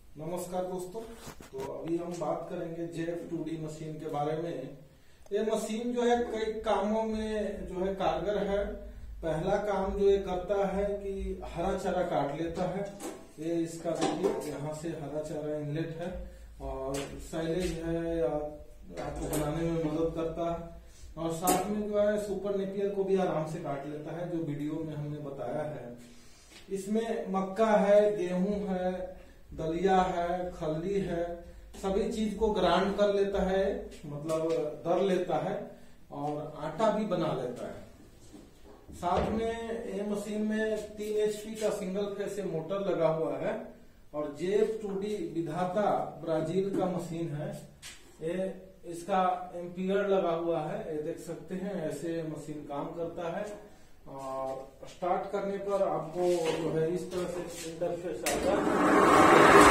नमस्कार दोस्तों। तो अभी हम बात करेंगे JF2D मशीन के बारे में। ये मशीन जो है कई कामों में जो है कारगर है। पहला काम जो ये करता है कि हरा चारा काट लेता है। ये इसका देखिए यहाँ से हरा चारा इनलेट है और साइलेज है, आपको बनाने में मदद करता है और साथ में जो है सुपर नेपियर को भी आराम से काट लेता है, जो वीडियो में हमने बताया है। इसमें मक्का है, गेहूं है, दलिया है, खल्ली है, सभी चीज को ग्राइंड कर लेता है, मतलब दर लेता है और आटा भी बना लेता है। साथ में ये मशीन में 3 HP का सिंगल फेज से मोटर लगा हुआ है और JF2D विधाता ब्राजील का मशीन है। ये इसका एम्पियर लगा हुआ है, ये देख सकते हैं, ऐसे मशीन काम करता है। और स्टार्ट करने पर आपको जो है इस तरह से इंटरफेस आएगा।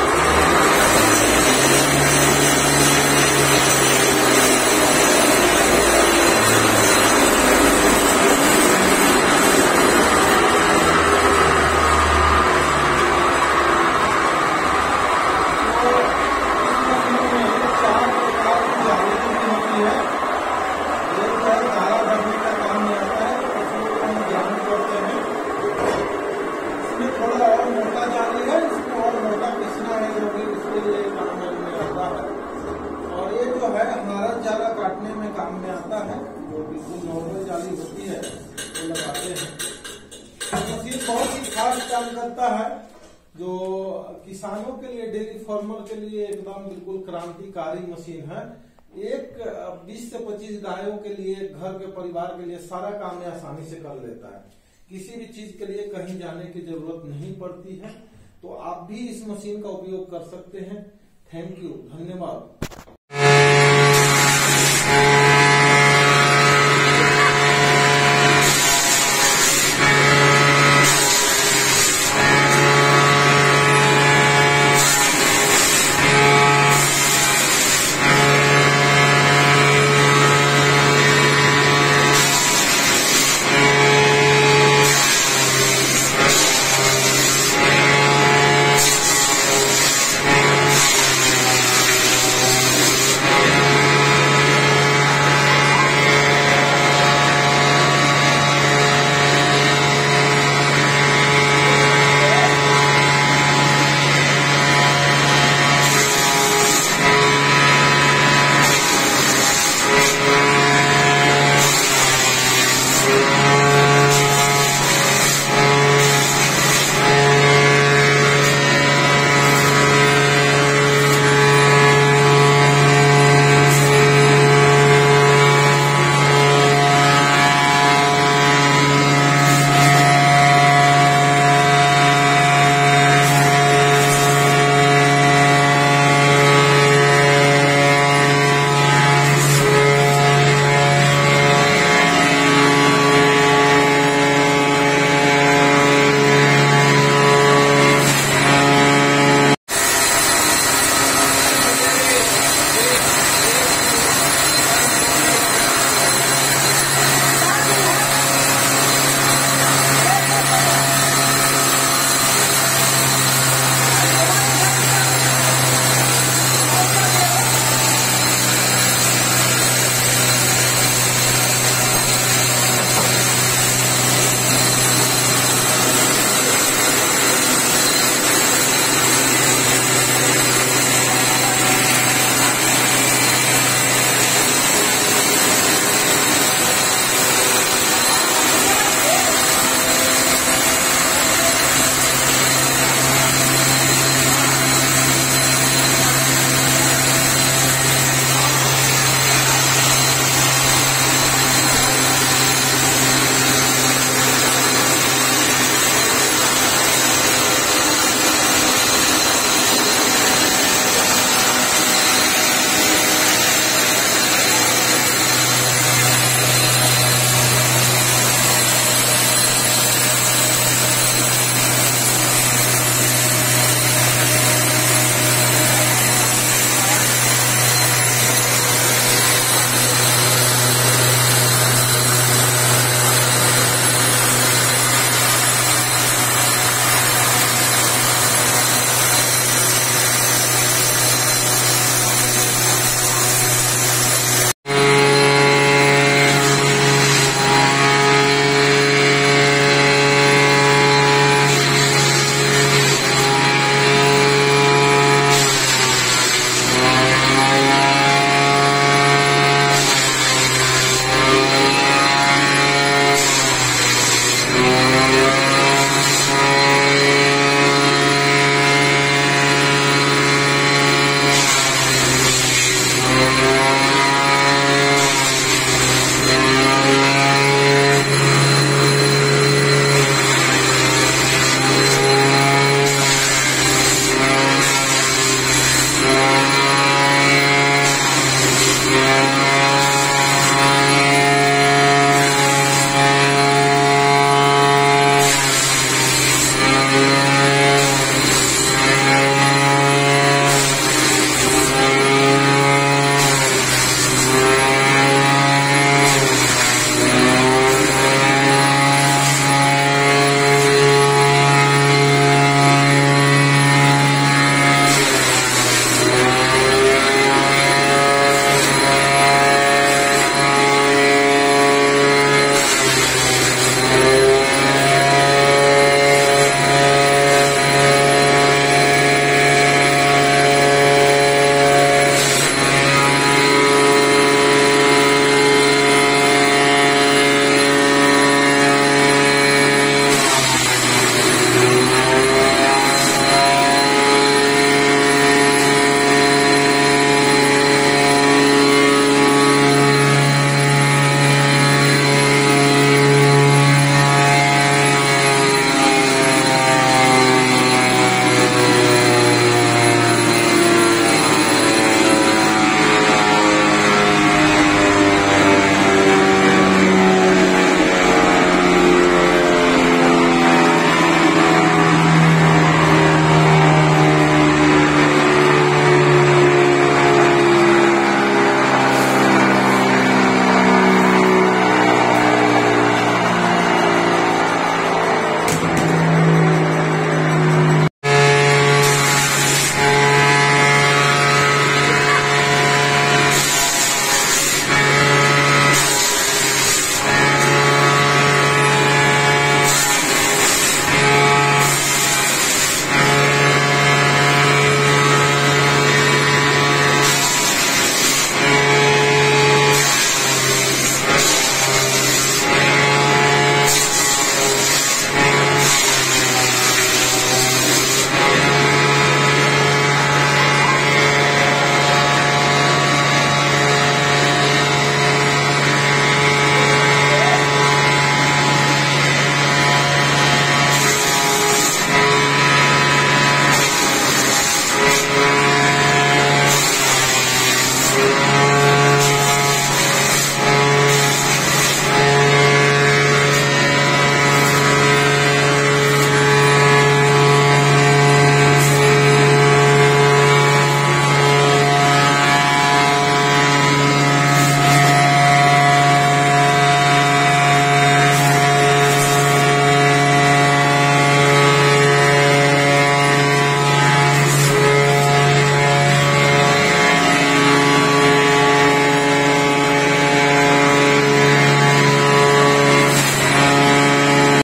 थोड़ा और मोटा जाली है, इसको और मोटा पीसना है जो भी इसके लिए काम में आता है। और ये जो है हमारा चारा काटने में काम में आता है, जो बिल्कुल नॉर्मल जाली होती है वो लगाते हैं। मशीन बहुत ही खास काम करता है, जो किसानों के लिए, डेयरी फार्मर के लिए एकदम बिल्कुल क्रांतिकारी मशीन है। एक 20 से 25 गायों के लिए, घर के परिवार के लिए सारा काम में आसानी से कर लेता है। किसी भी चीज के लिए कहीं जाने की जरूरत नहीं पड़ती है। तो आप भी इस मशीन का उपयोग कर सकते हैं। थैंक यू, धन्यवाद।